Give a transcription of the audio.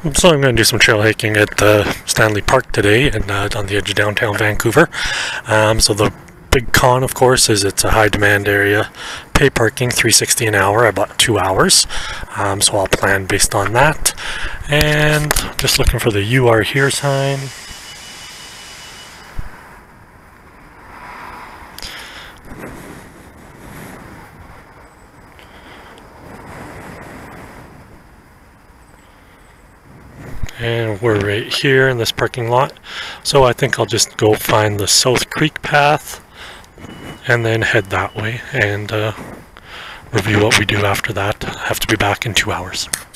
So I'm going to do some trail hiking at Stanley Park today, and on the edge of downtown Vancouver. So the big con, of course, is it's a high demand area. Pay parking $3.60 an hour. I bought 2 hours, so I'll plan based on that. And just looking for the "You Are Here" sign. And we're right here in this parking lot. So I think I'll just go find the South Creek path and then head that way and review what we do after that. I have to be back in 2 hours.